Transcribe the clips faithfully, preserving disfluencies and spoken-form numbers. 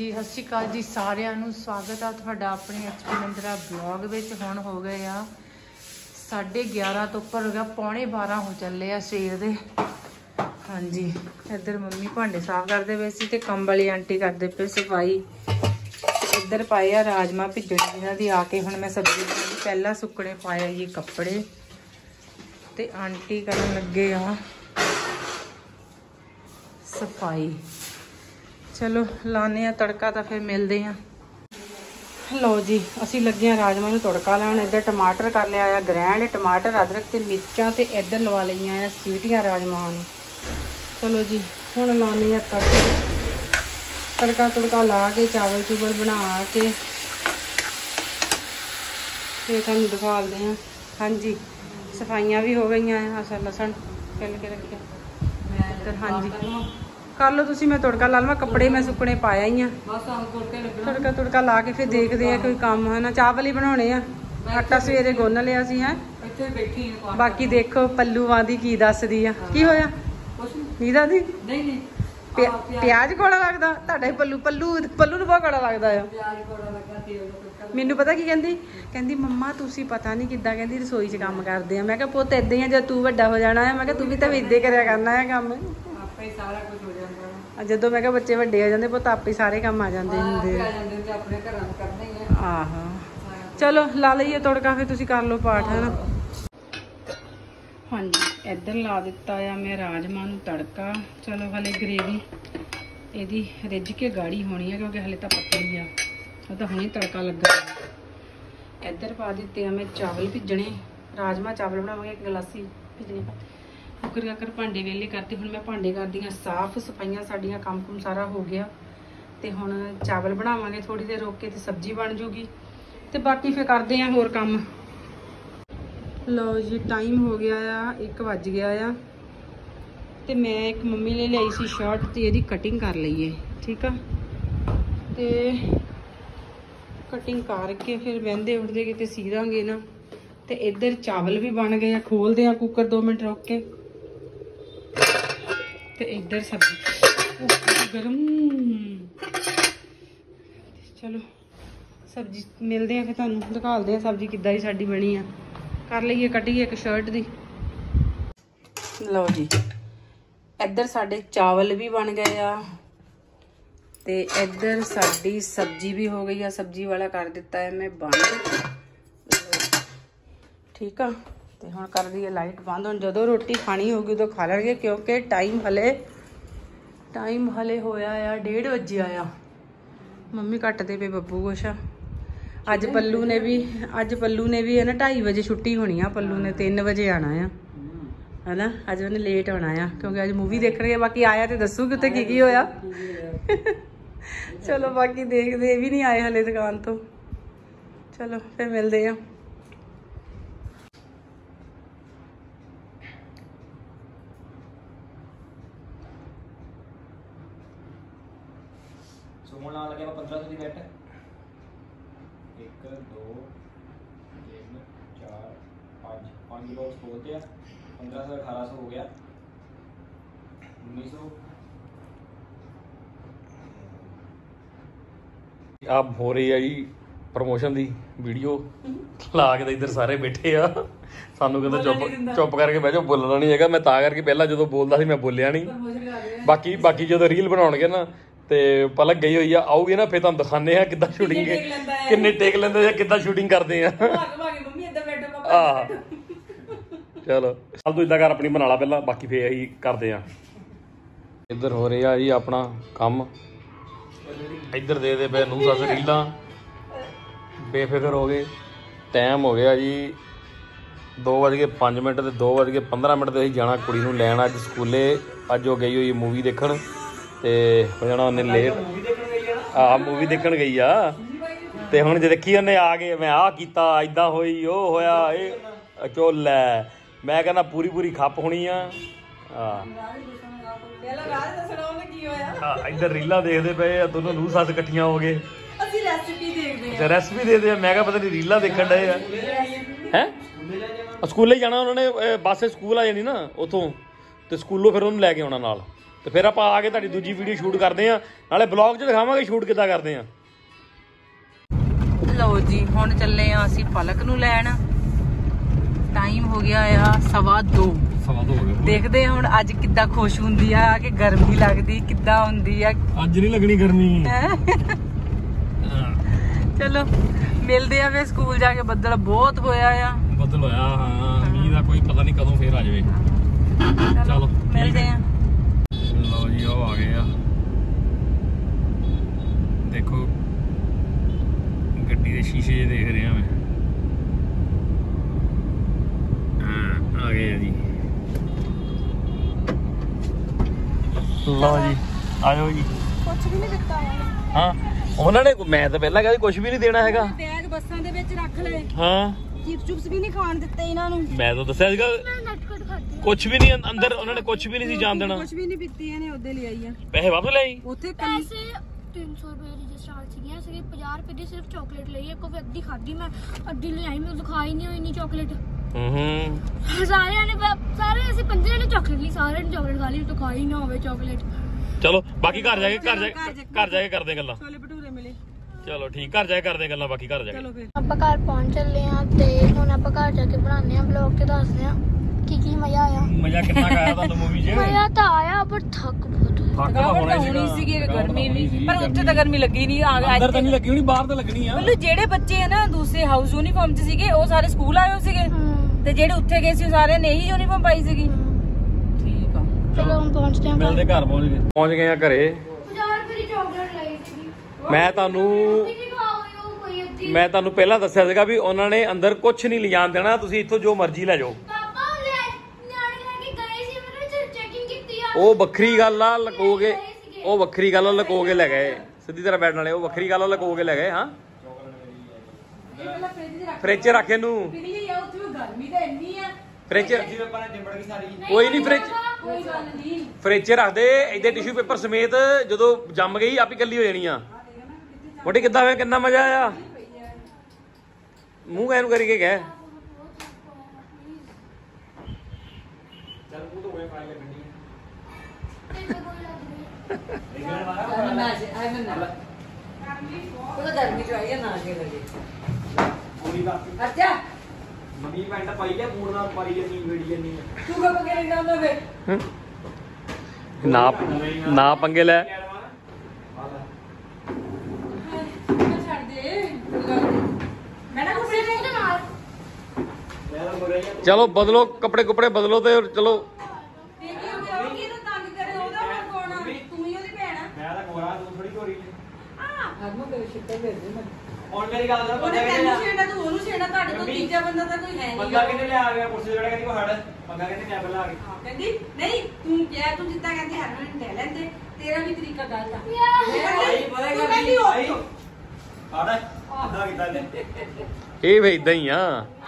जी सत श्री अकाल जी सारिਆਂ ਨੂੰ स्वागत है ਤੁਹਾਡਾ अपने एच पी मंदिरा ब्लॉग ਵਿੱਚ। ਹੁਣ हो गए आ साढ़े ग्यारह तो उपर हो गया, पौने बारह हो चले आ सवेर दे। हाँ जी, इधर मम्मी भांडे साफ करते पे सी ते काम वाली आंटी करते पे सफाई। इधर पाए आ राजमा भिजने जिन्हों की आके हुण मैं सब्जी पहला सुकने पाया ये कपड़े ते आंटी करन लगे आ सफाई। चलो लाने आ तड़का तो फिर मिलते हैं। लो जी असी लगे हैं राजमा में तड़का लाने। इधर टमाटर कर लिया आ ग्रैंड, टमाटर अदरक ते मिर्चां ते इधर लवा लिया आ सीटियां राजमा नूं। चलो जी हुण लाने आ तड़का तड़का तुड़का ला के चावल चूवल बना के फिर तुहानूं दिखाते हैं। हाँ जी सफाइयाँ भी हो गई हैं। अच्छा लसन पिल के रखे इधर। हाँ जी कर लो तुसी, मैं तड़का ला लवां। कपड़े मैं सुकने पाया ही आ, तड़का तुड़का ला के फिर देखते हैं कोई काम है ना। चावल ही बनाने आ, आटा सवेरे गुन्न लिया सी है। बाकी देखो पल्लू आंदी की दसदी आ की होया नी दादी प्याज कौड़ा लगदा तुहाडा पल्लू पल्लू पल्लू नूं बहुत कौड़ा लगदा आ। मैनू पता की कहंदी कहंदी मम्मा तुसी पता नहीं किद्दां कहंदी रसोई च काम करदे आ। मैं कहा पुत्त इदां ही आ, जद तू वड्डा हो जाना है मैं कहा तू भी तां इदां करिया करना है काम। ਜਦੋਂ मैं क्या बच्चे ਵੱਡੇ हो जाते पुत आपे सारे काम आ जाते होंगे। आहो चलो ला लीए तड़का फिर तुसी कर लो पाठ है ना। हाँ जी इधर ला दिता है मैं राजमा नूं तड़का। चलो हले ग्रेवी यदी रिज के गाढ़ी होनी है क्योंकि हले तो पतली आ, तो हुणे तड़का लगा। इधर पा दिते हैं मैं चावल भिजने, राजमा चावल बनावांगे एक गिलासी भिजने। कुकर काकर भांडे वेले करते हुण मैं भांडे करदी हाँ साफ। सफाइयां साडियां काम कुम सारा हो गया ते हुण चावल बनावांगे थोड़ी देर रोक के ते सब्जी बन जूगी ते बाकी फिर करते हैं होर काम। लो जी टाइम हो गया आ एक वज गया आ ते मैं एक मम्मी ले लियाई सी शर्ट ते इहदी कटिंग कर लईए ठीक आ। ते कटिंग करके फिर बहंदे उठदे किते सी दांगे ना। ते इधर चावल भी बन गए, खोलते हैं कुकर दो मिनट रोक के। ते इधर सब्जी गरम। चलो सब्जी मिलते हैं फिर तुहानूं दिखाते हैं सब्जी किद्दां दी साडी बनी आ। कर लईए कटिए एक शर्ट दी। लो जी इधर साडे चावल भी बन गए आ ते इधर साडी सब्जी भी हो गई आ। सब्जी वाला कर दिता है मैं बंद ठीक है। तो हुण कर दी लाइट बंद। हुण जदों रोटी खानी होगी उदों खा लेंगे क्योंकि टाइम हले टाइम हले होया आ डेढ़ बजे आया। मम्मी कटते पे बब्बू कुछ। अज पल्लू ने भी अज पल्लू ने भी है ना ढाई बजे छुट्टी होनी आ। पल्लू ने तीन बजे आना है है ना। अज उन्हें लेट आना आ क्योंकि अज मूवी देखने। बाकी आया तो दसूगी उत्थे की की होया। चलो बाकी देखते भी नहीं आए हले दुकान तो। चलो फिर मिलते हैं। सुमन लगे पंद्रह सौ की बैठ एक दो तीन चार पाँच पाँच बॉक्स खोलते हैं। पंद्रह सौ अठारह सौ हो गया उन्नीस सौ। अब हो रही है जी प्रमोशन दी वीडियो ला के इधर सारे बैठे आ। सानू कहते चुप चुप करके बह जाओ, बोलना नहीं है। मैं तां करके पहला जो बोलता मैं बोलिया नहीं। बाकी बाकी जो रील बनाउणगे ना ते पलक गई हुई है आऊगी ना फिर तुहानूं दिखाने हैं किद्दां शूटिंग किन्ने टेक लैंदे या किद्दां शूटिंग करते हैं। आह चलो चल तू इदां कर अपनी बना ला पहला, बाकी फिर असीं करते हैं। इधर हो रहा जी अपना काम। इधर दे दे पे नूं सस रीलां बेफिक्र हो गए। टाइम हो गया जी दो बज के पाँच मिनट ते दो बज के पंद्रह मिनट ते असीं जाना कुड़ी नूं लैण अज स्कूले। अज वो गई हुई मूवी देखण ते हो जाना उन्हें लेट। आ मूवी देखण गई आ ते हुण जे देखी उन्हें आ गए मैं आ कीता इदां होई ओ होया ए चोल लै। मैं कहना पूरी पूरी खप होनी आ। इधर रीलां देखदे पे दोनों नूं सस इकट्ठियां हो गए। अच्छा रेसिपी देखदे आ। मैं कहा पता नहीं रीलां देखण डए आ हैं। स्कूले जाना उन्होंने बस स्कूल आ जानी ना उतों तो स्कूलों फिर उन्होंने लैके आना नाल ਤੇ ਫਿਰ ਆਪਾਂ ਆ ਕੇ ਤੁਹਾਡੀ ਦੂਜੀ ਵੀਡੀਓ ਸ਼ੂਟ ਕਰਦੇ ਆ, ਨਾਲੇ ਬਲੌਗ 'ਚ ਦਿਖਾਵਾਂਗੇ ਸ਼ੂਟ ਕਿੱਦਾਂ ਕਰਦੇ ਆ। ਲਓ ਜੀ ਹੁਣ ਚੱਲੇ ਆ ਅਸੀਂ ਪਲਕ ਨੂੰ ਲੈਣ। ਟਾਈਮ ਹੋ ਗਿਆ ਆ ਸਵਾ ਦੋ। ਸਵਾ ਦੋ ਹੋ ਗਏ। ਦੇਖਦੇ ਆ ਹੁਣ ਅੱਜ ਕਿੱਦਾਂ ਖੁਸ਼ ਹੁੰਦੀ ਆ ਕਿ ਗਰਮੀ ਲੱਗਦੀ ਕਿੱਦਾਂ ਹੁੰਦੀ ਆ। ਅੱਜ ਨਹੀਂ ਲੱਗਣੀ ਗਰਮੀ। ਚਲੋ ਮਿਲਦੇ ਆ ਫੇਰ ਸਕੂਲ ਜਾ ਕੇ। ਬੱਦਲ ਬਹੁਤ ਹੋਇਆ ਆ। ਬੱਦਲ ਹੋਇਆ ਹਾਂ, ਮੀਂਹ ਦਾ ਕੋਈ ਪਤਾ ਨਹੀਂ ਕਦੋਂ ਫੇਰ ਆ ਜਾਵੇ। ਚਲੋ ਮਿਲਦੇ ਆ। ਲਓ ਜੀ ਉਹ ਆ ਗਏ ਆ, ਦੇਖੋ ਗੱਡੀ ਦੇ ਸ਼ੀਸ਼ੇ ਜਿਹੇ ਦੇਖ ਰਿਹਾ ਮੈਂ। ਹਾਂ ਆ ਗਏ ਆ ਜੀ। ਲਓ ਜੀ ਆ ਜਾਓ ਜੀ। ਕੁਛ ਵੀ ਨਹੀਂ ਦਿੱਤਾ ਹਾਂ ਉਹਨਾਂ ਨੇ, ਮੈਂ ਤਾਂ ਪਹਿਲਾਂ ਕਹਿੰਦਾ ਕੁਝ ਵੀ ਨਹੀਂ ਦੇਣਾ ਹੈਗਾ। ਬੈਗ ਬੱਸਾਂ ਦੇ ਵਿੱਚ ਰੱਖ ਲਏ। ਹਾਂ ਚਿਪਸ ਚੁਪਸ ਵੀ ਨਹੀਂ ਖਾਣ ਦਿੱਤੇ ਇਹਨਾਂ ਨੂੰ। ਮੈਂ ਤਾਂ ਦੱਸਿਆ ਸੀਗਾ ਕੁਝ ਵੀ ਨਹੀਂ ਅੰਦਰ, ਉਹਨਾਂ ਨੇ ਕੁਝ ਵੀ ਨਹੀਂ ਸੀ ਜਾਣ ਦੇਣਾ। ਕੁਝ ਵੀ ਨਹੀਂ ਪੀਤੀ ਇਹਨੇ ਉਹਦੇ ਲਈ ਆਈ ਆ। ਪੈਸੇ ਵਾਪਸ ਲੈ ਆਈ। ਉੱਥੇ ਪੈਸੇ ਤਿੰਨ ਸੌ ਰੁਪਏ ਦੀ ਸਟਾਰਟ ਸੀਗੀਆਂ, ਸਿਰਫ ਪੰਜਾਹ ਰੁਪਏ ਦੀ ਸਿਰਫ ਚਾਕਲੇਟ ਲਈ। ਇੱਕ ਉਹ ਅੱਧੀ ਖਾਧੀ ਮੈਂ, ਅੱਧੀ ਲਈ ਆਈ। ਮੈਂ ਖਾ ਹੀ ਨਹੀਂ ਹੋਈ ਨਹੀਂ ਚਾਕਲੇਟ। ਹੂੰ ਹੂੰ ਸਾਰਿਆਂ ਨੇ ਸਾਰੇ ਅਸੀਂ ਪੰਜੇ ਨੇ ਚਾਕਲੇਟ ਲਈ, ਸਾਰਿਆਂ ਨੇ ਚਾਕਲੇਟ ਖਾ ਲਈ, ਤੂੰ ਖਾਈ ਨਾ ਹੋਵੇ ਚਾਕਲੇਟ। ਚਲੋ ਬਾਕੀ ਘਰ ਜਾ ਕੇ ਘਰ ਜਾ ਕੇ ਘਰ ਜਾ ਕੇ ਕਰਦੇ ਗੱਲਾਂ। ਛੋਲੇ ਭਟੂਰੇ ਮਿਲੇ। ਚਲੋ ਠੀਕ, ਘਰ ਜਾ ਕੇ ਕਰਦੇ ਗੱਲਾਂ ਬਾਕੀ ਘਰ ਜਾ ਕੇ। ਚਲੋ ਫਿਰ ਆਪਾਂ ਘਰ ਪਹੁੰਚ ਚੱਲੇ ਆ ਤੇ ਹੁਣ ਆਪਾਂ ਘਰ ਜਾ ਕੇ ਬਣਾਉਂਦੇ ਆ ਵਲੌਗ ਤੇ ਦੱਸਦੇ ਆ ਕੀ ਕੀ ਮਜ਼ਾ ਆਇਆ। ਮਜ਼ਾ ਕਿੰਨਾ ਆਇਆ ਤੁਹਾਨੂੰ ਮੂਵੀ 'ਚ? ਮਜ਼ਾ ਤਾਂ ਆਇਆ ਪਰ ਥੱਕ ਬਹੁਤ ਹੋਇਆ। ਥੱਕ ਤਾਂ ਹੋਣਾ ਹੀ ਹੋਣੀ ਸੀਗੀ ਗਰਮੀ ਵੀ, ਪਰ ਉੱਥੇ ਤਾਂ ਗਰਮੀ ਲੱਗੀ ਨਹੀਂ। ਆ ਅੰਦਰ ਤਾਂ ਨਹੀਂ ਲੱਗੀ ਹੋਣੀ, ਬਾਹਰ ਤਾਂ ਲੱਗਣੀ ਆ। ਮਤਲਬ ਜਿਹੜੇ ਬੱਚੇ ਆ ਨਾ ਦੂਸਰੇ ਹਾਊਸ ਯੂਨੀਫਾਰਮ 'ਚ ਸੀਗੇ ਉਹ ਸਾਰੇ ਸਕੂਲ ਆਏ ਹੋ ਸੀਗੇ, ਤੇ ਜਿਹੜੇ ਉੱਥੇ ਗਏ ਸੀ ਸਾਰੇ ਨੇ ਇਹੀ ਯੂਨੀਫਾਰਮ ਪਾਈ ਸੀਗੀ। ਠੀਕ ਆ ਚਲੋ ਹੁਣ ਪਹੁੰਚਦੇ ਆ। ਮਿਲਦੇ ਘਰ ਪਹੁੰਚ ਗਏ। ਪਹੁੰਚ ਗਏ ਆ ਘਰੇ। ਪੰਜਾਹ ਰੁਪਏ ਦੀ ਚਾਕਲੇਟ ਲਈ ਸੀਗੀ। ਮੈਂ ਤੁਹਾਨੂੰ ਕਿੰਨੀ ਖਾਓਗੇ ਉਹ ਕੋਈ ਅੱਧੀ? ਮੈਂ ਤੁਹਾਨੂੰ ਪਹਿਲਾਂ ਦੱਸਿਆ ਸੀਗਾ ਵੀ ਉਹਨਾਂ ਨੇ ਅੰਦਰ ਕੁਝ ਨਹੀਂ ਲਿਜਾਣ ਦੇਣਾ, ਤੁਸੀਂ ਇੱਥੋਂ ਜੋ ਮਰਜ਼ੀ ਲੈ ਜਾਓ। ਪਾਪਾ ਲੈ ਨਿਆਣੇ ਲੈ ਕੇ ਗਏ ਸੀ, ਮੈਨੂੰ ਚੈਕਿੰਗ ਕੀਤੀ ਆ। ਉਹ ਵੱਖਰੀ ਗੱਲ ਆ, ਲਕੋ ਕੇ ਉਹ ਵੱਖਰੀ ਗੱਲ ਆ, ਲਕੋ ਕੇ ਲੈ ਗਏ। ਸਿੱਧੀ ਤਰ੍ਹਾਂ ਬੈਠਣ ਵਾਲੇ ਉਹ ਵੱਖਰੀ ਗੱਲ ਆ, ਲਕੋ ਕੇ ਲੈ ਗਏ। ਹਾਂ ਫ੍ਰਿਜ 'ਚ ਰੱਖ ਇਹਨੂੰ। ਗਰਮੀ ਤਾਂ ਇੰਨੀ ਆ। ਫ੍ਰਿਜ ਕੋਈ ਨਹੀਂ, ਫ੍ਰਿਜ ਕੋਈ ਗੱਲ ਨਹੀਂ। ਫ੍ਰਿਜ 'ਚ ਰੱਖ ਦੇ ਇਹਦੇ ਟਿਸ਼ੂ ਪੇਪਰ ਸਮੇਤ। ਜਦੋਂ ਜੰਮ ਗਈ ਆਪੀ ਕੱਲੀ ਹੋ ਜਾਣੀ ਆ। ਮੋਟੀ ਕਿੱਦਾਂ ਹੋਇਆ, ਕਿੰਨਾ ਮਜ਼ਾ ਆਇਆ। ਮੂੰਹ ਐਨੂੰ ਕਰੀ ਕੇ ਕਹਿ। ਗਰਮੀ ਚ ਆਈ ਨਾ ਕੇ ਲਗੇ ਅੱਛਾ ਮੰਮੀ ਪੈਂਟ ਪਾਈ ਲੈ, ਮੂਡ ਨਾਲ ਪਾਈ ਜੰਨੀ ਵੇੜੀ ਜੰਨੀ। ਤੂੰ ਕਬ ਕੇ ਨਹੀਂ ਜਾਂਦਾ ਵੇ। ਨਾ ਨਾ ਪੰਗੇ ਲੈ। ਛੱਡ ਦੇ ਮੈਂ ਨਾ ਕੁਛ ਨਹੀਂ ਨਾਲ ਮੈਂ ਤਾਂ ਬੋਲਿਆ ਹੀ ਆ, ਚਲੋ ਬਦਲੋ ਕੱਪੜੇ ਕੁਪੜੇ ਬਦਲੋ ਤੇ ਚਲੋ। ਤੇ ਕੀ ਹੋ ਗਿਆ ਉਹ ਕਿਹਨੂੰ ਤੰਗ ਕਰੇ ਉਹਦਾ ਹੁਣ ਕੌਣ ਆ? ਤੂੰ ਹੀ ਉਹਦੀ ਭੈਣ ਆ। ਮੈਂ ਤਾਂ ਗੋਰਾ, ਤੂੰ ਥੋੜੀ ਗੋਰੀ ਹੈ। ਹਰਮੋ ਤੇਰੇ ਛਿੱਟੇ ਭੇਜ ਦੇ ਮੈਂ। ਹੁਣ ਮੇਰੀ ਗੱਲ ਸੁਣ, ਉਹਨੇ ਪੰਗਾ ਕਿਹਨੇ ਤੈਨੂੰ ਲਿਆ? ਛੇੜਾ ਤੂੰ ਉਹਨੂੰ ਛੇੜਾ। ਤੁਹਾਡੇ ਤੋਂ ਤੀਜਾ ਬੰਦਾ ਤਾਂ ਕੋਈ ਹੈ ਨਹੀਂ। ਪੰਗਾ ਕਿਹਨੇ ਲਿਆ ਗਿਆ? ਕੁਰਸੀ ਤੇ ਬੈਠ ਕੇ ਕੋ ਹੜ ਪੰਗਾ ਕਹਿੰਦੇ ਮੈਂ ਪਹਿਲਾਂ ਆ ਗਈ। ਕਹਿੰਦੀ ਨਹੀਂ ਤੂੰ ਕਿਹਾ ਤੂੰ ਜਿੱਦਾਂ ਕਹਿੰਦੀ ਹਰਮਨ ਨੂੰ ਲੈ ਲੈਂਦੇ। ਤੇਰਾ ਵੀ ਤਰੀਕਾ ਗਲਤ ਆ। ਭਾਈ ਪਤਾ ਤੂੰ ਕੀ ਕਹਿੰਦੀ ਉਹ ਭਾਈ ਹੜ ਅੱਧਾ ਕੀਤਾ ਨੇ। ਇਹ ਵੀ ਇਦਾਂ ਹੀ ਆ।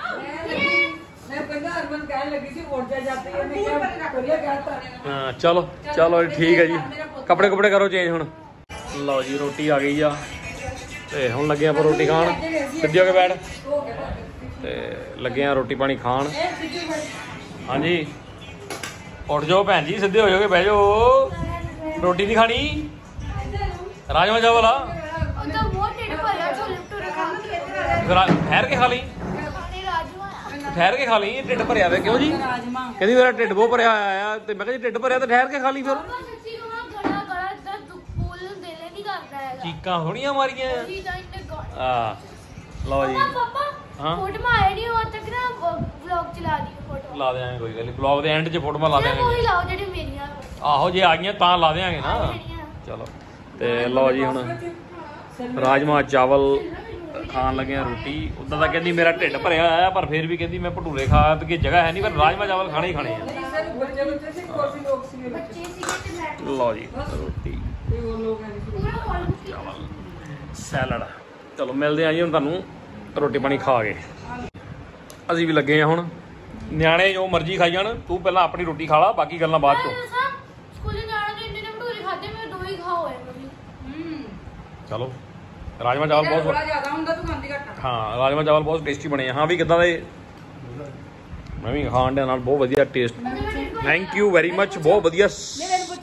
ਮੈਂ ਕਹਿੰਦਾ ਹਰਮਨ ਕਹਿਣ ਲੱਗੀ ਸੀ ਉੱਡ ਜਾ ਜਾਂਦੀ ਹੈ। ਮੈਂ ਕਿਹਾ ਵਧੀਆ ਕਹਿਤਾ। ਹਾਂ ਚਲੋ ਚਲੋ ਠੀਕ ਹੈ ਜੀ। ਕੱਪੜੇ ਕੁਪੜੇ ਕਰੋ ਚੇਂਜ ਹੁਣ। ਲਓ ਜੀ ਰੋਟੀ ਆ ਗਈ ਆ ਤੇ ਹੁਣ ਲੱਗੇ ਆਪਾਂ ਰੋਟੀ ਖਾਣ। ਸਿੱਧੀ ਹੋ ਕੇ ਬੈਠ ਤੇ ਲੱਗੇ ਆ ਰੋਟੀ ਪਾਣੀ ਖਾਣ। ਹਾਂਜੀ ਉੱਠ ਜਾਓ ਭੈਣ ਜੀ, ਸਿੱਧੇ ਹੋ ਜਾਓਗੇ, ਬਹਿ ਜਾਓ। ਰੋਟੀ ਨਹੀਂ ਖਾਣੀ? ਰਾਜਮਾ ਚਾਵਲ ਆ। ਉਹ ਤਾਂ ਬਹੁਤ ਢਿੱਡ ਭਰਿਆ, ਛੋਲੇ ਭਟੂਰੇ ਖਾ ਕੇ। ਫਿਰ ਆ- ਠਹਿਰ ਕੇ ਖਾ ਲਈ, ਖਾਣੇ ਰਾਜਮਾ। ਠਹਿਰ ਕੇ ਖਾ ਲਈ। ਢਿੱਡ ਭਰਿਆ ਵੇ ਕਿਉਂ ਜੀ? ਰਾਜਮਾ ਕਹਿੰਦੀ ਮੇਰਾ ਢਿੱਡ ਬਹੁਤ ਭਰਿਆ ਆਇਆ ਤੇ ਮੈਂ ਕਿਹਾ ਜੀ ਢਿੱਡ ਭਰਿਆ ਤੇ ਠਹਿਰ ਕੇ ਖਾ ਲਈ। ਫਿਰ ਪਾਪਾ ਸੱਚੀ ਕਹਾਂ ਗੜਾ ਗੜਾ ਇਦਾਂ ਦੁੱਪੂਲ ਦਿਲ ਨਹੀਂ ਕਰਦਾ ਹੈਗਾ। ਚੀਕਾਂ ਥੋੜੀਆਂ ਮਾਰੀਆਂ ਉਹੀ ਤਾਂ ਇੰਨੇ ਗੜਾ। ਆ। ਲਓ ਜੀ ਪਾਪਾ ਹਾਂ ਫੋਟੋ ਮਾਰੇ ਨਹੀਂ ਉਹ ਤੱਕ ਨਾ ਵਲੌਗ ਚਲਾ ਦਿਓ ਫੋਟੋ। ਲਾ ਦੇਾਂਗੇ, ਕੋਈ ਗੱਲ ਨਹੀਂ। ਬਲੌਗ ਦੇ ਐਂਡ 'ਚ ਫੋਟੋਆਂ ਲਾ ਸਿਰਫ ਦੇਾਂਗੇ। ਉਹੀ ਲਾਓ ਜਿਹੜੀ ਮੇਰੀਆਂ ਆਹੋ ਜੇ ਆ ਗਈਆਂ ਤਾਂ ਲਾ ਦੇਾਂਗੇ ਨਾ। ਜਿਹੜੀਆਂ। ਚਲੋ ਤੇ ਲਓ ਜੀ ਹੁਣ ਰਾਜਮਾ ਚਾਵਲ ਖਾਣ ਲੱਗੇ ਆ ਰੋਟੀ। ਉਦਾਂ ਤਾਂ ਕਹਿੰਦੀ ਮੇਰਾ ਢਿੱਡ ਭਰਿਆ ਆਇਆ, ਪਰ ਫਿਰ ਵੀ ਕਹਿੰਦੀ ਮੈਂ ਭਟੂਰੇ ਖਾ ਕੇ ਜਗ੍ਹਾ ਹੈ ਨਹੀਂ, ਪਰ ਰਾਜਮਾ ਚਾਵਲ ਖਾਣੇ ਹੀ ਖਾਣੇ ਆ। ਬੱਚੇ ਬੱਚੇ ਸੀ ਕੋਸੀ ਲੋਕ ਸੀ ਬੱਚੇ ਸੀਗੇ ਤੇ ਮੈਂ ਲਓ ਜੀ ਰੋਟੀ ਤੇ ਉਹ ਲੋਕ ਹੈ ਪੂਰਾ ਹਾਲ ਸੀ। ਚਾਵਲ ਸੈਲਡ। ਚਲੋ ਮਿਲਦੇ ਆ ਜੀ ਹੁਣ ਤੁਹਾਨੂੰ ਰੋਟੀ ਪਾਣੀ ਖਾ ਕੇ। ਅਸੀਂ ਵੀ ਲੱਗੇ ਆ ਹੁਣ। ਨਿਆਣੇ ਜੋ ਮਰਜ਼ੀ ਖਾਈ ਜਾਣ, ਤੂੰ ਪਹਿਲਾਂ ਆਪਣੀ ਰੋਟੀ ਖਾ ਲਾ, ਬਾਕੀ ਗੱਲਾਂ ਬਾਅਦ ਚੋਂ। ਸਕੂਲੇ ਜਾਣਾ ਤੇ ਇੰਨੇ ਨੇ ਭਟੂਰੇ ਖਾਦੇ, ਮੈਂ ਦੋ ਹੀ ਖਾ ਹੋਏ ਮੰਮੀ। ਹੂੰ ਚਲੋ ਰਾਜਮਾ ਚਾਵਲ ਬਹੁਤ ਥੋੜਾ ਜ਼ਿਆਦਾ ਹੁੰਦਾ ਤੂੰ ਖਾਂਦੀ ਘੱਟ। ਹਾਂ ਰਾਜਮਾ ਚਾਵਲ ਬਹੁਤ ਟੇਸਟੀ ਬਣੇ ਆ। ਹਾਂ ਵੀ ਕਿੱਦਾਂ ਦੇ? ਮੈਂ ਵੀ ਖਾਣ ਦੇ ਨਾਲ ਬਹੁਤ ਵਧੀਆ taste. Thank you very much. ਬਹੁਤ ਵਧੀਆ। ਨਹੀਂ ਮੈਨੂੰ ਪੁੱਛ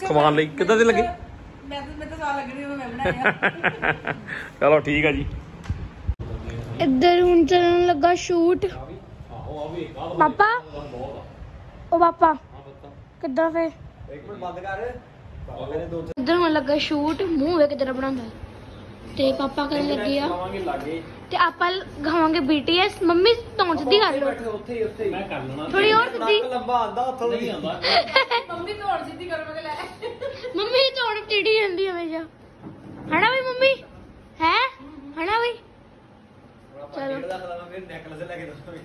ਸਮਾਨ ਲਈ ਕਿੱਦਾਂ ਦੇ ਲੱਗੇ ਮੈਂ ਤਾਂ ਮੈਂ ਤਾਂ ਸਵਾਲ ਲੱਗਣੀ ਮੈਂ ਬਣਾਇਆ ਚਲੋ ਠੀਕ ਆ ਜੀ ਇੱਧਰ ਹੁਣ ਚੱਲਣ ਲੱਗਾ ਸ਼ੂਟ ਪਾਪਾ ਉਹ ਪਾਪਾ ਕਿੱਦਾਂ ਫੇ ਇੱਕ ਮਿੰਟ ਬੰਦ ਕਰ ਪਾਪਾ ਨੇ ਦੋ ਇੱਧਰ ਹੁਣ ਲੱਗਾ ਸ਼ੂਟ ਮੂੰਹ ਵੇ ਕਿਦਾਂ ਬਣਾਉਂਦਾ ਤੇ ਪਾਪਾ ਕਰਨ ਲੱਗੇ ਆ ਆਵਾਂਗੇ ਲਾਗੇ ਤੇ ਆਪਾਂ ਗਾਵਾਂਗੇ ਬੀਟੀਐਸ ਮੰਮੀ ਤੋਂ ਸਿੱਧੀ ਕਰ ਲਓ ਬੈਠੇ ਉੱਥੇ ਹੀ ਉੱਥੇ ਹੀ ਮੈਂ ਕਰ ਲੈਣਾ ਥੋੜੀ ਹੋਰ ਸਿੱਧੀ ਨੱਕ ਲੰਬਾ ਆਂਦਾ ਉੱਥੋਂ ਨਹੀਂ ਆਂਦਾ ਮੰਮੀ ਤੋੜ ਸਿੱਧੀ ਕਰੋ ਮੈਂ ਲੈ ਮੰਮੀ ਤੋੜ ਟਿੱਡੀ ਜਾਂਦੀ ਹਮੇਸ਼ਾ ਹਣਾ ਵੀ ਮੰਮੀ ਹੈ ਹਣਾ ਵੀ ਚਲੋ ਦਾ ਖਲਾਣਾ ਫਿਰ ਨੈਕਲਸ ਲੈ ਕੇ ਦੱਸੋ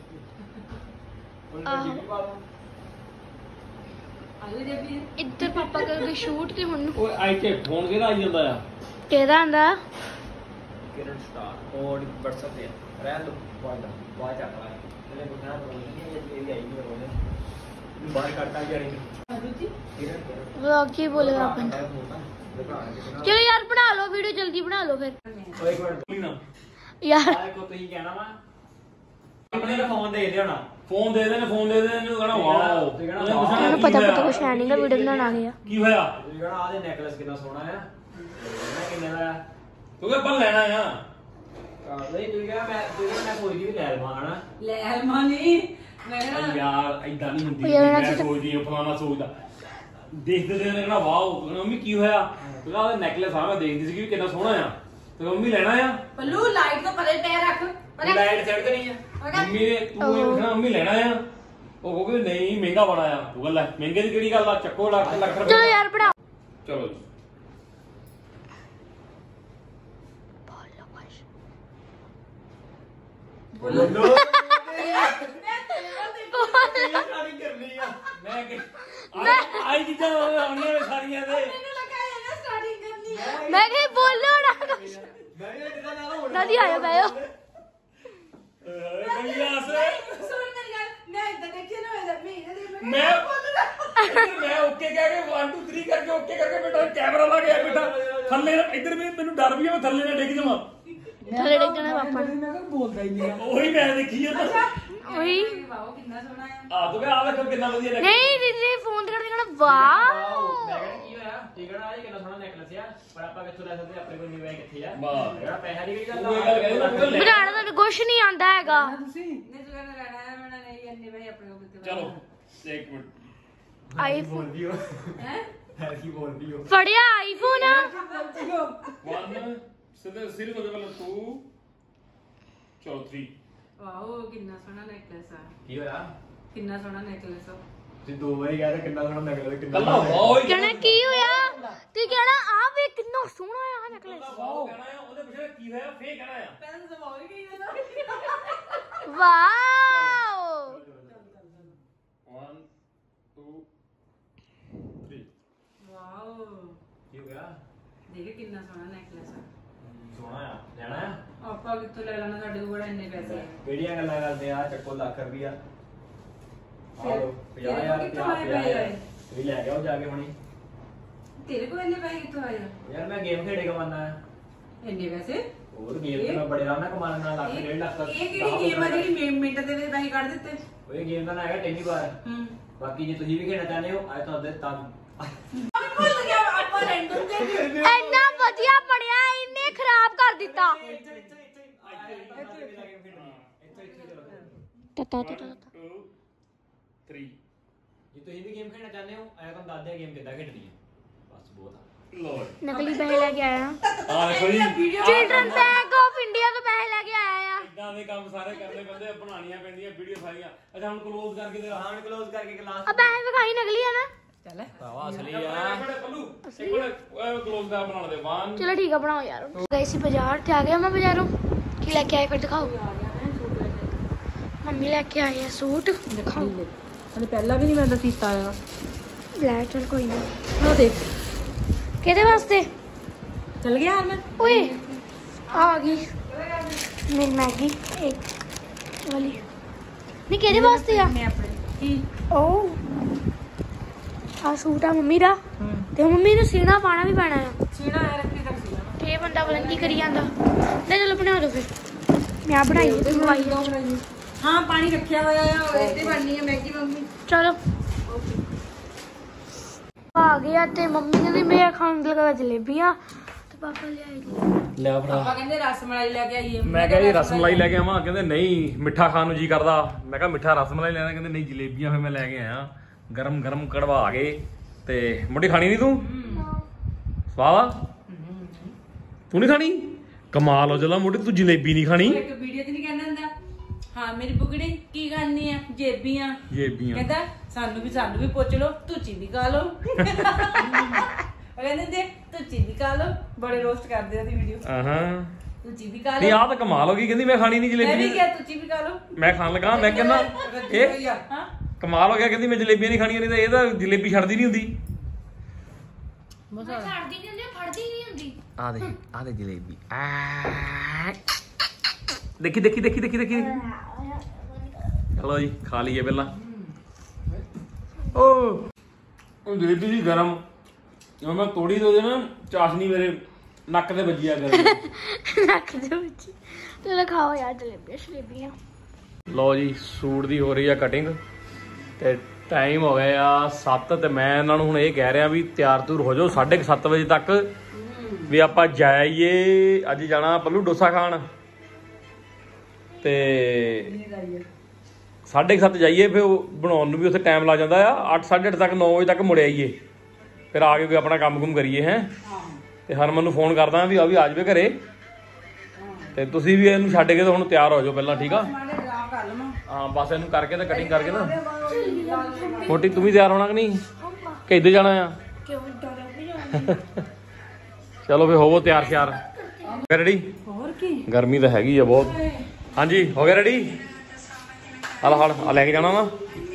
ਆਹੋ। ਇੱਧਰ ਪਾਪਾ ਕਰਨਗੇ ਸ਼ੂਟ ਤੇ ਹੁਣ ਓਏ ਆਈ ਤੇ ਫੋਨ ਕਿਹਦਾ ਆਈ ਜਾਂਦਾ ਆ ਕਿਹਦਾ ਆਂਦਾ ਕਿਰਨ ਸਟਾਰ ਔਰ WhatsApp ਤੇ ਰਹਿ ਲੋ ਬਾਅਦ ਬਾਅਦ ਚੱਕ ਲਾ ਇਹਨੇ ਬੁਝਾ ਨਹੀਂ ਇਹ ਵੀ ਆਈ ਨਹੀਂ ਉਹਨੇ ਬਾਹਰ ਕੱਟਾ ਗਿਆ ਨਹੀਂ ਕਿਰਨ ਵਲੌਗ ਕੀ ਬੋਲੇਗਾ अपन ਚਲੋ ਯਾਰ ਬਣਾ ਲਓ ਵੀਡੀਓ ਜਲਦੀ ਬਣਾ ਲਓ ਫਿਰ ਓਏ ਇੱਕ ਮਿੰਟ ਨਾ ਯਾਰ ਆਏ ਕੋ ਤੁਸੀਂ ਕਹਿਣਾ ਵਾ ਆਪਣੇ ਦਾ ਫੋਨ ਦੇ ਦੇ ਹੋਣਾ ਫੋਨ ਦੇ ਦੇਣ ਫੋਨ ਦੇ ਦੇਣ ਇਹਨੂੰ ਕਹਣਾ ਵਾਓ ਮੈਨੂੰ ਪਤਾ ਪਤਾ ਕੁਛ ਹੈ ਨਹੀਂਗਾ ਵੀਡੀਓ ਬਣਾਉਣ ਆ ਗਿਆ ਕੀ ਹੋਇਆ ਤੁਸੀਂ ਕਹਿਣਾ ਆਹ ਦੇ ਨੈਕਲਸ ਕਿੰਨਾ ਸੋਹਣਾ ਆ ਮੈਂ ਕਿੰਨੇ ਦਾ ਆ ਤੂੰ ਆਪਾਂ ਲੈਣਾ ਆ ਨਹੀਂ ਤੁਸੀਂ ਕਹਿਣਾ ਮੈਂ ਤੁਸੀਂ ਕਹਿਣਾ ਮੈਂ ਕੋਈ ਵੀ ਲੈ ਲਵਾਂ ਹਨਾ ਲੈ ਹਲਮਾਨੀ ਮੈਂ ਕਹਿੰਦਾ ਯਾਰ ਐਦਾਂ ਨਹੀਂ ਹੁੰਦੀ ਯਾਰ ਮੈਂ ਇਹਨਾਂ ਚ- ਸੋਚਦੀ ਹਾਂ ਫਲਾਣਾ ਸੋਚਦਾ ਦੇਖਦੇ ਦੇ ਨੇ ਕਹਣਾ ਵਾਓ ਮੰਮੀ ਕੀ ਹੋਇਆ ਤੂੰ ਕਹਿੰਦਾ ਨੈਕਲੇਸ ਆ ਮੈਂ ਦੇਖਦੀ ਸੀ ਕਿ ਕਿੰਨਾ ਸੋਹਣਾ ਆ ਤੇ ਮੰਮੀ ਲੈਣਾ ਆ ਪੱਲੂ ਲਾਈਟ ਤੋਂ ਪਰੇ ਪੈਰ ਰੱਖ ਪਰੇ ਲਾਈਟ ਸੈੱਟ ਤੇ ਨਹੀਂ ਆ ਮੰਮੀ ਨੇ ਤੂੰ ਇਹ ਪੁੱਛਣਾ ਮੰਮੀ ਲੈਣਾ ਆ ਉਹ ਕਹੋਗੇ ਨਹੀਂ ਮਹਿੰਗਾ ਬੜਾ ਆ ਤੂੰ ਗੱਲ ਹੈ ਮਹਿੰਗੇ ਦੀ ਕਿਹੜੀ ਗੱਲ ਆ ਚੱਕੋ ਲੱਖ ਲੱਖ ਰੁਪਏ ਚਲੋ ਯਾਰ ਬਣਾਓ ਚਲੋ ਜੀ ਬੋਲੋ ਸਾਰੀ ਕਰਨੀ ਆ ਮੈਂ ਕਿ ਆਈ ਚੀਜ਼ਾਂ ਆਉਣੀਆਂ ਨੇ ਸਾਰੀਆਂ ਦੇ ਮੈਨੂੰ ਲੱਗਾ ਇਹਨੇ ਸਟਾਰਟਿੰਗ ਕਰਨੀ ਹੈ ਮੈਂ ਕਿਹਾ ਬੋਲੋ ਨਾ ਕੁਛ। ਮੈਂ ਵੀ ਕਿਦਾਂ ਨਾਲ ਹੋਣਾ ਦਾਦੀ ਆਇਓ ਬੈਓ ਕੰਗਿਆਸ ਸੁਣ ਮੇਰੀ ਗੱਲ ਮੈਂ ਇਦਾਂ ਦੇਖਿਆ ਨਾ ਮੈਂ ਮੈਂ ਇਹਦੇ ਦੇਖ ਮੈਂ ਇੱਧਰ ਮੈਂ ਓਕੇ ਕਹਿ ਕੇ one two three ਕਰਕੇ ਓਕੇ ਕਰਕੇ ਬੇਟਾ ਕੈਮਰਾ ਲਾ ਗਿਆ ਬੇਟਾ ਥੱਲੇ ਇੱਧਰ ਵੀ ਮੈਨੂੰ ਡਰ ਵੀ ਆ ਮੈਂ ਥੱਲੇ ਨਾ ਡਿੱਗ ਜਾਵਾਂ ਥੱਲੇ ਡਿੱਗ ਜਾਣਾ ਪਾਪਾ ਨੇ। ਮੈਂ ਕਿਹਾ ਬੋਲਦਾ ਹੀ ਨਹੀਂ ਉਹੀ ਮੈਂ ਦੇਖੀ ਆ ਤਾਂ ਉਹੀ ਵਾਓ ਕਿੰਨਾ ਸੋਹਣਾ ਆ ਆ ਤੂੰ ਆ ਵੇਖੋ ਕਿੰਨਾ ਵਧੀਆ ਲੱਗਦਾ ਨਹੀਂ ਦੀਦੀ ਫੋਨ ਤੇ ਕਰਨਾ ਵਾਓ ਮੈਂ ਕਹਿੰਦਾ ਕੀ ਹੋਇਆ ਠੀਕ ਹੈ ਨਾ ਇਹ ਕਿੰਨਾ ਸੋਹਣਾ ਨੈਕਲਸ ਆ ਪਰ ਆਪਾਂ ਕਿੱਥੋਂ ਲੈ ਸਕਦੇ ਆਪਣੇ ਕੋਲ ਨਹੀਂ ਵੇ ਕਿੱਥੇ ਆ ਵਾਹ ਜਿਹੜਾ ਪੈਸਾ ਦੀ ਗੱਲ ਉਹ ਇਹ ਗੱਲ ਕਹਿੰਦੇ ਨਾ ਕੋਈ ਲੈ ਬਣਾਉਣਾ ਤਾਂ ਕੁਛ ਨਹੀਂ ਆਂਦਾ ਹੈਗਾ ਤੁਸੀਂ ਨਹੀਂ ਤੂੰ ਕਹਿੰਦਾ ਰਹਿਣਾ ਹੈ ਮੈਂ ਨਹੀਂ ਇੰਨੇ ਭਾਈ ਆਪਣੇ ਕੋਲ ਕਿਤੇ ਚਲੋ ਇੱਕ ਮਿੰਟ ਆਈਫੋਨ ਬੋਲਦੀ ਹੋ ਹੈ ਹੈ ਕੀ ਬੋਲਦੀ ਹੋ ਫੜਿਆ ਆਈਫੋਨ ਆ one ਸਿੱਧੇ ਸੀਰੀਅਸ ਹੋ ਜਾ ਪਹਿਲਾਂ two ਚਲੋ three ਵਾਓ ਕਿੰਨਾ ਸੋਹਣਾ ਨੈਕਲੇਸ ਆ ਕੀ ਹੋਇਆ ਕਿੰਨਾ ਸੋਹਣਾ ਨੈਕਲੇਸ ਆ ਤੁਸੀਂ ਦੋ ਵਾਰੀ ਕਹਿ ਰਹੇ ਕਿੰਨਾ ਸੋਹਣਾ ਨੈਕਲਸ ਕਿੰਨਾ ਕੱਲਾ ਵਾਓ ਹੀ ਕਹਿਣਾ ਕੀ ਹੋਇਆ ਤੇ ਕਹਿਣਾ ਆ ਵੇ ਕਿੰਨਾ ਸੋਹਣਾ ਆ ਨੈਕਲੇਸ ਵਾਓ ਕਹਿਣਾ ਆ ਉਹਦੇ ਪਿੱਛੇ ਕੀ ਹੋਇਆ ਫੇਰ ਕਹਿਣਾ ਆ ਪਹਿਲਾਂ ਤਾਂ ਵਾਓ ਹੀ ਗਈ ਨਾ wow one two three wow ਕੀ ਹੋ ਗਿਆ ਦੇਖ ਕਿੰਨਾ ਸੋਹਣਾ ਨੈਕਲੇਸ ਆ ਸੋਹਣਾ ਆ ਲੈਣਾ ਆ ਆਪਾਂ ਕਿੱਥੋਂ ਲੈ ਲੈਣਾ ਸਾਡੇ ਕੋਲ ਇੰਨੇ ਪੈਸੇ ਆ ਕਿਹੜੀਆਂ ਗੱਲਾਂ ਕਰਦੇ ਆ ਚੱਕੋ ਲੱਖ ਰੁਪਿਆ ਫਿਰ- ਆਲੋ ਪੰਜਾਹ ਹਜ਼ਾਰ ਫਿਰ ਕਿੱਥੋਂ ਆਏ ਪੰਜਾਹ ਹਜ਼ਾਰ ਪੈਸੇ? ਤੁਸੀਂ ਲੈ ਕੇ ਆਓ ਜਾ ਕੇ ਹੁਣੀ ਤੇਰੇ ਕੋਲ ਇੰਨੇ ਪੈਸੇ ਕਿੱਥੋਂ ਆਏ ਆ? ਯਾਰ ਮੈਂ ਗੇਮ ਖੇਡੇ ਕਮਾਨਾ ਆ ਇੰਨੇ ਪੈਸੇ ਹੋਰ ਗੇਮ ਤੇ ਮੈਂ ਬੜੇ ਆਰਾਮ ਨਾਲ ਕਮਾ ਲੈਣਾ ਲੱਖ ਇਹ ਡੇਢ ਲੱਖ ਤੱਕ ਇਹ ਕਿਹੜੀ ਗੇਮ ਆ ਜਿਹੜੀ ਮਿੰ- ਮਿੰਟ ਦੇ ਵਿੱਚ ਪੈਸੇ ਕੱਢ ਦਿੱਤੇ ਉਹ ਇਹ ਗੇਮ ਦਾ ਨਾਂ ਹੈਗਾ ਟੈਨੀ ਬਾਰ ਹੂੰ ਬਾਕੀ ਜੇ ਤੁਸੀਂ ਵੀ ਖੇਡਣਾ ਚਾਹੁੰਦੇ ਹੋ ਅੱਜ ਤੁਹਾਡੇ ਤਾਂ ਭੁੱਲ ਗਿਆ ਆਪਾਂ ਰੈਂਡਮ ਤੇ ਇੰਨਾ ਵਧੀਆ ਬਣਿਆ ਇਹਨੇ ਖਰਾਬ ਕਰ ਦਿੱਤਾ ਟਟਾ ਟਟਾ two three ਜੇ ਤੁਸੀਂ ਵੀ ਗੇਮ ਖੇਡਣਾ ਚਾਹੁੰਦੇ ਹੋ ਐ ਤੁਹਾਨੂੰ ਦੱਸਦੇ ਆ ਗੇਮ ਕਿੱਦਾਂ ਖੇਡਣੀ ਹੈ ਬਸ ਬਹੁਤ ਆ ਲੋਡ ਨਕਲੀ ਪੈਸੇ ਲੈ ਕੇ ਆਇਆ ਆ ਦੇਖੋ ਜੀ ਚਿਲਡਰਨ ਬੈਂਕ ਆਫ ਇੰਡੀਆ ਤੋਂ ਪੈਸੇ ਲੈ ਕੇ ਆਇਆ ਆ ਇਦਾਂ ਦੇ ਕੰਮ ਸਾਰੇ ਕਰਨੇ ਪੈਂਦੇ ਬਣਾਉਣੀਆਂ ਪੈਂਦੀਆਂ ਵੀਡੀਓ ਸਾਰੀਆਂ ਅੱਛਾ ਹੁਣ ਕਲੋਜ਼ ਕਰਕੇ ਦੇ ਹਾਂ ਕਲੋਜ਼ ਕਰਕੇ ਕਲਾਸ ਆ ਪੈਸੇ ਵਿਖਾਈ ਨਕਲੀ ਆ ਨਾ ਚੱਲ ਭਰਾਵਾ ਅਸਲੀ ਇੱਕ ਆ ਮਿੰਟ ਪੱਲੂ ਇੱਕ ਮਿੰਟ ਕਲੋਜ਼ ਦਾ ਬਣਾ ਦੇ one ਚਲੋ ਠੀਕ ਆ ਬਣਾਓ ਯਾਰ ਗਏ ਸੀ ਬਾਜ਼ਾਰ ਤੇ ਆ ਗਿਆ ਮੈਂ ਬਾਜ਼ਾਰੋਂ ਕੀ ਲੈ ਕੇ ਆਏ ਫਿਰ ਦਿਖਾਓ ਮੰਮੀ ਲੈ ਕੇ ਆਏ ਆ ਸੂਟ ਦਿਖਾਓ ਹਲੇ ਪਹਿਲਾਂ ਵੀ ਨਹੀਂ ਮੈਂ ਤਾਂ ਸੀਤਾ ਆਇਆ ਲੈ ਚਲ ਕੋਈ ਨਹੀਂ ਉਹ ਦੇਖ ਕਿਹਦੇ ਵਾਸਤੇ ਚੱਲ ਗਿਆ ਹਰ ਮੈਂ ਓਏ ਆ ਗਈ ਮੇਰੀ ਮੈਗੀ ਇੱਕ ਵਾਲੀ ਨਹੀਂ ਕਿਹਦੇ ਵਾਸਤੇ ਆ ਮੈਂ ਆਪਣੇ ਕੀ ਓ ਆ ਸੂਟ ਆ ਮੰਮੀ ਦਾ ਤੇ ਮੰਮੀ ਨੂੰ ਸੀਣਾ ਪਾਣਾ ਵੀ ਪੈਣਾ ਆ ਸੀਣਾ ਹੈ ਰੱਖੀ ਤੱਕ ਸੀਣਾ ਇਹ ਬੰਦਾ ਪਤਾ ਨੀ ਕੀ ਕਰੀ ਜਾਂਦਾ ਲੈ ਚਲੋ ਬਣਾ ਦੋ ਫਿਰ ਮੈਂ ਆ ਬਣਾਈ ਤੇ ਖਵਾਈ ਹਾਂ ਪਾਣੀ ਰੱਖਿਆ ਹੋਇਆ ਆ ਇੱਥੇ ਬਣਨੀ ਹੈ ਮੈਗੀ ਮੰਮੀ ਚਲੋ ਆ ਗਿਆ ਤੇ ਮੰਮੀ ਕਹਿੰਦੀ ਮੈਂ ਖਾਣ ਲੱਗਾ ਜਲੇਬੀਆਂ ਤੇ ਪਾਪਾ ਲਿਆਏ ਲਿਆ ਭਰਾ ਪਾਪਾ ਕਹਿੰਦੇ ਰਸ ਮਲਾਈ ਲੈ ਕੇ ਆਈਏ। ਮੈਂ ਕਿਹਾ ਜੀ ਰਸ ਮਲਾਈ ਲੈ ਕੇ ਆਵਾਂ, ਕਹਿੰਦੇ ਨਹੀਂ ਮਿੱਠਾ ਖਾਣ ਨੂੰ ਜੀ ਕਰਦਾ। ਮੈਂ ਕਿਹਾ ਮਿੱਠਾ ਰਸ ਮਲਾਈ ਲੈਣਾ, ਕਹਿੰਦੇ ਨਹੀਂ ਜਲੇਬੀਆਂ। ਫਿਰ ਮੈਂ ਲੈ ਕੇ ਆਇਆ ਗਰਮ ਗਰਮ ਕੜਵਾ ਕੇ। ਤੇ ਮੁੰਡੀ ਖਾਣੀ ਨਹੀਂ ਤੂੰ? ਸਵਾਦ ਆ? ਤੂੰ ਨਹੀਂ ਖਾਣੀ? ਕਮਾਲ ਹੋ ਜਲਾ ਮੁੰਡੀ, ਤੂੰ ਜਲੇਬੀ ਨਹੀਂ ਖਾਣੀ? ਇੱਕ ਵੀਡੀਓ 'ਚ ਨਹੀਂ ਕਹਿੰਦਾ ਹੁੰਦਾ ਹਾਂ ਮੇਰੀ ਬੁਗੜੀ ਕੀ ਖਾਣੀ ਆ? ਜੇਬੀਆਂ। ਜੇਬੀਆਂ ਕਹਿੰਦਾ ਸਾਨੂੰ ਵੀ ਸਾਨੂੰ ਵੀ ਪੁੱਛ ਲਓ, ਤੁਸੀਂ ਵੀ ਖਾ ਲਓ। ਉਹ ਕਹਿੰਦੇ ਦੇ ਤੁਸੀਂ ਵੀ ਖਾ ਲਓ। ਬੜੇ ਰੋਸਟ ਕਰਦੇ ਆ ਦੀ ਵੀਡੀਓ। ਆਹਾਂ ਤੁਸੀਂ ਵੀ ਖਾ ਨਹੀਂ, ਲਓ। ਆਹ ਤਾਂ ਕਮਾਲ ਹੋ ਗਈ। ਕਹਿੰਦੀ ਮੈਂ ਖਾਣੀ ਨਹੀਂ ਮੈਂ ਵੀ ਜਲੇਬੀ। ਕਿਹਾ ਤੁਸੀਂ ਵੀ ਖਾ ਲਓ। ਮੈਂ ਖਾਣ ਲੱਗਾ। ਮੈਂ ਕਹਿੰਦਾ ਇਹ ਹਾਂ ਕਮਾਲ ਹੋ ਗਿਆ। ਕਹਿੰਦੀ ਮੈਂ ਜਲੇਬੀਆਂ ਨਹੀਂ ਖਾਣੀਆਂ, ਨਹੀਂ ਤਾਂ ਇਹ ਤਾਂ ਜਲੇਬੀ ਛੱਡਦੀ ਨਹੀਂ ਹੁੰਦੀ। ਮੈਂ ਛੱਡਦੀ ਨਹੀਂ ਹੁੰਦੀ ਫੜਦੀ ਨਹੀਂ ਹੁੰਦੀ। ਆ ਦੇ ਆ ਦੇ ਜਲੇਬੀ। ਦੇਖੀ ਦੇਖੀ ਦੇਖੀ ਦੇਖੀ ਦੇਖੀ ਚਲੋ ਜੀ ਖਾ ਲਈਏ ਪਹਿਲਾਂ। ਓ ਉਹ ਜਲੇਬੀ ਜੀ ਗਰਮ, ਜਦੋਂ ਮੈਂ ਤੋੜੀ ਤੇ ਉਹਦੇ ਨਾ ਚਾਸ਼ਨੀ ਮੇਰੇ ਨੱਕ ਤੇ ਵੱਜੀ ਆ ਗਰਮ। ਨੱਕ ਦੇ ਵਿੱਚ। ਚਲੋ ਖਾਓ ਯਾਰ ਜਲੇਬੀਆਂ ਜਲੇਬੀਆਂ। ਲਓ ਜੀ ਸੂਟ ਦੀ ਹੋ ਰਹੀ ਆ ਕਟਿੰਗ ਤੇ ਟਾਈਮ ਹੋ ਗਿਆ ਆ ਸੱਤ ਤੇ ਮੈਂ ਇਹਨਾਂ ਨੂੰ ਹੁਣ ਇਹ ਕਹਿ ਰਿਹਾ ਵੀ ਤਿਆਰ ਤੁਰ ਹੋ ਜਾਓ ਸਾਢੇ ਕੁ ਸੱਤ ਵਜੇ ਤੱਕ ਵੀ ਆਪਾਂ ਜਾਈਏ। ਅੱਜ ਜਾਣਾ ਪੱਲੂ ਡੋਸਾ ਖਾਣ ਤੇ ਸਾਢੇ ਕੁ ਸੱਤ ਜਾਈਏ। ਫਿਰ ਉਹ ਬਣਾਉਣ ਨੂੰ ਵੀ ਉੱਥੇ ਟਾਈਮ ਲੱਗ ਜਾਂਦਾ ਆ। ਅੱਠ ਸਾਢੇ ਅੱਠ ਤੱਕ ਨੌ ਵਜੇ ਤੱਕ ਮੁੜ ਆਈਏ। ਫਿਰ ਆ ਕੇ ਕੋਈ ਆਪਣਾ ਕੰਮ ਕੁਮ ਕਰੀਏ ਹੈ। ਤੇ ਹਰਮਨ ਨੂੰ ਫੋਨ ਕਰਦਾ ਵੀ ਆ ਵੀ ਆ ਜਾਵੇ ਘਰੇ। ਤੇ ਤੁਸੀਂ ਵੀ ਇਹਨੂੰ ਛੱਡ ਕੇ ਤੇ ਹੁਣ ਤਿਆਰ ਹੋ ਜਾਓ ਪਹਿਲਾਂ, ਠੀਕ ਆ? ਹਾਂ ਬਸ ਇਹਨੂੰ ਕਰਕੇ ਤੇ ਕਟਿੰਗ ਕਰਕੇ ਨਾ। ਮੋਟੀ ਤੂੰ ਵੀ ਤਿਆਰ ਹੋਣਾ ਕਿ ਨਹੀਂ? ਕਿ ਇੱਧਰ ਜਾਣਾ ਆ? ਕਿਉਂ ਡਰ ਚਲੋ ਫਿਰ ਹੋਵੋ ਤਿਆਰ ਸ਼ਿਆਰ। ਰੈਡੀ? ਹੋਰ ਕੀ ਗਰਮੀ ਤਾਂ ਹੈਗੀ ਆ ਬਹੁਤ। ਹਾਂਜੀ ਹੋ ਗਿਆ ਰੈਡੀ? ਹਲ ਹਲ ਆ ਲੈ ਕੇ ਜਾਣਾ ਨਾ।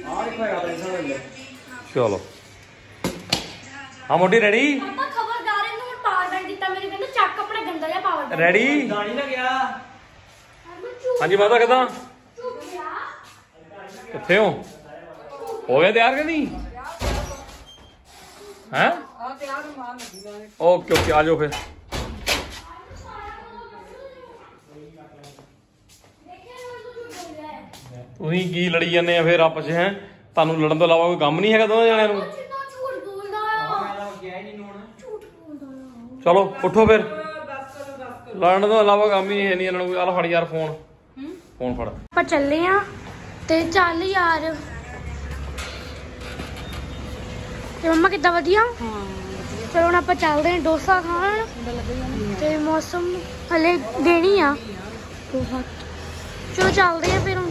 ਚਲੋ ਹਾਂ ਮੋਟੀ ਰੈਡੀ? ਪਾਪਾ ਖਬਰਦਾਰ ਇਹਨੂੰ ਹੁਣ ਪਾਵਰ ਬੈਂਕ ਦਿੱਤਾ ਮੇਰੇ ਕਹਿੰਦੇ ਚੱਕ ਆਪਣਾ ਗੰਦਾ ਜਿਹਾ ਪਾਵਰ ਬੈਂਕ। ਰੈਡੀ? ਦਾਣੀ ਨਾ ਗਿਆ। ਹਾਂਜੀ ਮਾਤਾ ਕਿੱਦਾਂ? ਕਿੱਥੇ ਹੋ? ਹੋ ਗਿਆ ਤਿਆਰ ਕਿ ਨਹੀਂ? ਹੈ ਓਕੇ ਓਕੇ ਆ ਜਾਓ ਫਿਰ। ਤੁਸੀਂ ਕੀ ਲੜੀ ਜਾਂਦੇ ਆ ਫਿਰ ਆਪਸ 'ਚ? ਹੈ ਤੁਹਾਨੂੰ ਲੜਨ ਤੋਂ ਇਲਾਵਾ ਕੋਈ ਕੰਮ ਨਹੀਂ ਹੈਗਾ ਦੋਨਾਂ ਜਣਿਆਂ ਨੂੰ? ਝੂਠ ਬੋਲਦਾ ਆ। ਮੈਂ ਗਿਆ ਹੀ ਨਹੀਂ ਹੁਣ। ਝੂਠ ਬੋਲਦਾ ਆ। ਚਲੋ ਉੱਠੋ ਫਿਰ। ਲੜਨ ਤੋਂ ਇਲਾਵਾ ਕੰਮ ਹੀ ਹੈ ਨਹੀਂ ਇਹਨਾਂ ਨੂੰ ਕੋਈ। ਆਹ ਫੜ ਯਾਰ ਫੋਨ ਫੋਨ ਫੜ। ਆਪਾਂ ਚੱਲੇ ਆ ਤੇ ਚੱਲ ਯਾਰ। ਤੇ ਮੰਮਾ ਕਿੱਦਾਂ ਵਧੀਆ? ਹਾਂ ਫਿਰ ਹੁਣ ਆਪਾਂ ਚੱਲਦੇ ਹਾਂ ਡੋਸਾ ਖਾਣ। ਤੇ ਮੌਸਮ ਹਲੇ ਦੇਣੀ ਆ ਬਹੁਤ। ਚਲੋ ਚੱਲਦੇ ਆ ਫਿਰ ਹੁਣ।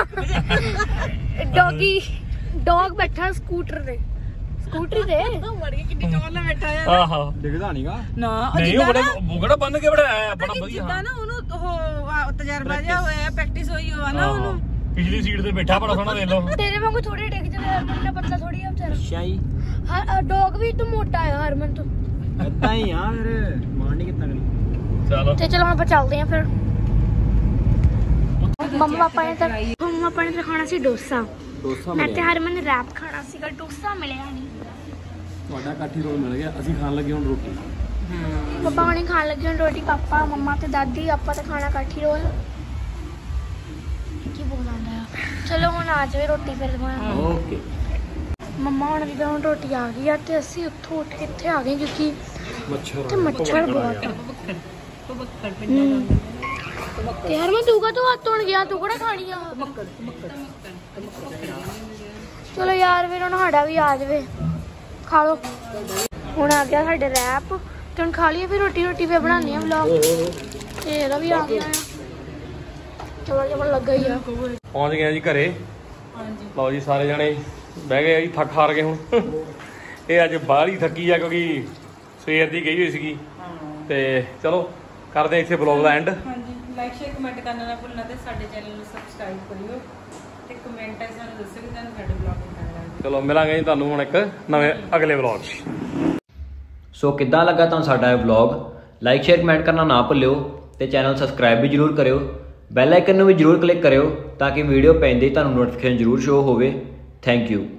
ਡੌਗੀ ਡੌਗ ਬੈਠਾ ਸਕੂਟਰ ਤੇ। ਸਕੂਟਰ ਤੇ ਮੜੀ ਕਿੰਨੀ ਚੋਲ ਨਾਲ ਬੈਠਾ ਆ। ਆਹੋ ਡਿੱਗਦਾ ਨਹੀਂਗਾ ਨਾ ਨਹੀਂ ਉਹ ਬੜੇ ਬੁਗੜਾ ਬੰਨ ਕੇ ਬਣਾਇਆ ਬੜਾ ਵਧੀਆ। ਜਿੱਦਾਂ ਨਾ ਉਹਨੂੰ ਉਹ ਤਜਰਬਾ ਜਿਹਾ ਹੋਇਆ, ਪ੍ਰੈਕਟਿਸ ਹੋਈ ਹੋਆ ਨਾ ਉਹਨੂੰ। ਪਿਛਲੀ ਸੀਟ ਤੇ ਬੈਠਾ ਬੜਾ ਸੋਹਣਾ ਦੇਖ ਲਓ। ਤੇਰੇ ਵਾਂਗੂ ਥੋੜੀ ਡਿੱਗ ਜਾਵੇ। ਹਰਮਨ ਨੇ ਪਤਲਾ ਥੋੜੀ ਆ ਵਿਚਾਰਾ। ਸ਼ਾਈ ਡੌਗ ਵੀ ਤੂੰ ਮੋਟਾ ਹੈ ਹਰਮਨ ਤੋਂ। ਇਦਾਂ ਹੀ ਆ ਫਿਰ ਮਾਰ ਨਹੀਂ ਕਿਤਾ ਕਰੀ। ਚਲੋ ਤੇ ਚਲੋ ਆਪਾਂ ਚੱਲਦੇ ਆਂ ਫਿਰ। ਮੰਮਾ ਪਾਪਾ ਨੇ ਤਾਂ ਮੰਮਾ ਪਾਪਾ ਨੇ ਤਾਂ ਖਾਣਾ ਸੀ ਡੋਸਾ। ਡੋਸਾ ਮੈਂ ਤੇ ਹਰਮਨ ਨੇ ਰੈਪ ਖਾਣਾ ਸੀਗਾ। ਡੋਸਾ ਮਿਲਿਆ ਨਹੀਂ। ਤੁਹਾਡਾ ਕਾਠੀ ਰੋਲ ਮਿਲ ਗਿਆ। ਅਸੀਂ ਖਾਣ ਲੱਗੇ ਹੁਣ ਰੋਟੀ। ਪਾਪਾ ਹੁਣੇ ਖਾਣ ਲੱਗੇ ਹੁਣ ਰੋਟੀ। ਪਾਪਾ ਮੰਮਾ ਤੇ ਦਾਦੀ ਆਪਾਂ ਤਾਂ ਖਾਣਾ ਕਾਠੀ ਰੋਲ। ਕੀ ਬੋਲਦਾ ਆ? ਚਲੋ ਹੁਣ ਆ ਜਾਵੇ ਰੋਟੀ ਫਿਰ ਦੁਬਾਰਾ। ਓਕੇ। ਮੰਮਾ ਹੁਣ ਵੀ ਹੁਣ ਰੋਟੀ ਆ ਗਈ ਆ ਤੇ ਅਸੀਂ ਉੱਥੋਂ ਉੱਠ ਕੇ ਇੱਥੇ ਆ ਗਏ ਕਿਉਂਕਿ ਮੱਛਰ ਤੇ ਮੱਛਰ ਬਹੁਤ ਆ। ਬੱਕੜ ਹਮ। ਤੇ ਹਰਮਨ ਤੂੰ ਕਾ ਤੂੰ ਹੱਥ ਧੋਣ ਗਿਆ? ਤੂੰ ਕਿਹੜਾ ਖਾਣੀ ਆ? ਚਲੋ ਯਾਰ ਫਿਰ ਹੁਣ ਸਾਡਾ ਵੀ ਆ ਜਾਵੇ। ਖਾ ਲੋ। ਹੁਣ ਆ ਗਿਆ ਸਾਡੇ ਰੈਪ ਤੇ ਹੁਣ ਖਾ ਲਈਏ ਫਿਰ ਰੋਟੀ। ਰੋਟੀ ਫੇਰ ਬਣਾਉਂਦੇ ਆ ਵਲੌਗ। ਤੇ ਇਹਦਾ ਵੀ ਆ ਗਿਆ ਆ। ਚਲੋ ਜਮਨ ਲੱਗਾ ਹੀ ਆ। ਪਹੁੰਚ ਗਏ ਜੀ ਘਰੇ। ਹਾਂਜੀ ਲਓ ਜੀ ਸਾਰੇ ਜਣੇ ਬਹਿ ਗਏ ਜੀ ਥੱਕ ਹਾਰ ਗਏ ਹੁਣ। ਇਹ ਅੱਜ ਬਾਹਰ ਹੀ ਥੱਕੀ ਆ ਕਿਉਂਕਿ ਸਵੇਰ ਦੀ ਗਈ ਹੋਈ ਸੀਗੀ। ਤੇ ਚਲੋ ਕਰਦੇ ਆ ਇੱਥੇ ਬਲੌਗ ਦਾ ਐਂਡ। ਹਾਂਜੀ ਲਾਈਕ ਸ਼ੇਅਰ ਕਮੈਂਟ ਕਰਨਾ ਨਾ ਭੁੱਲਣਾ ਤੇ ਸਾਡੇ ਚੈਨਲ ਨੂੰ ਸਬਸਕ੍ਰਾਈਬ ਕਰਿਓ ਤੇ ਕਮੈਂਟ ਵਿੱਚ ਸਾਨੂੰ ਦੱਸੋ ਕਿ ਤੁਹਾਨੂੰ ਸਾਡੇ ਬਲੌਗ ਕਿੱਦਾਂ ਲੱਗਦਾ। ਚਲੋ ਮਿਲਾਂਗੇ ਜੀ ਤੁਹਾਨੂੰ ਹੁਣ ਇੱਕ ਨਵੇਂ ਅਗਲੇ ਬਲੌਗ 'ਚ। ਸੋ ਕਿੱਦਾਂ ਲੱਗਾ ਤੁਹਾਨੂੰ ਸਾਡਾ ਇਹ ਵਲੌਗ? ਲਾਈਕ ਸ਼ੇਅਰ ਕਮੈਂਟ ਕਰਨਾ ਨਾ ਭੁੱਲਿਓ ਤੇ ਚੈਨਲ ਸਬਸਕ੍ਰਾਈਬ ਵੀ ਜਰੂਰ ਕਰਿਓ। ਬੈਲ ਆਈਕਨ ਨੂੰ ਵੀ ਜਰੂਰ ਕਲਿੱਕ ਕਰਿਓ ਤਾਂ ਕਿ ਵੀਡੀਓ ਪੈਂਦੇ ਹੀ ਤੁਹਾਨੂੰ ਨੋਟੀਫਿਕੇਸ਼ਨ ਜਰੂਰ ਸ਼ੋ ਹੋਵੇ। Thank you.